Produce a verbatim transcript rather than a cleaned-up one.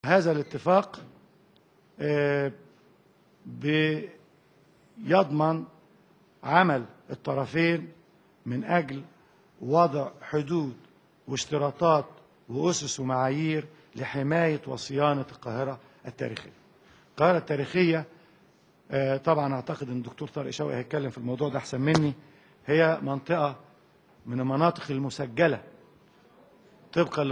هذا الاتفاق بيضمن عمل الطرفين من أجل وضع حدود واشتراطات وأسس ومعايير لحماية وصيانة القاهرة التاريخية. القاهرة التاريخية طبعا أعتقد أن الدكتور طارق شوقي هيتكلم في الموضوع ده أحسن مني، هي منطقة من المناطق المسجلة طبقا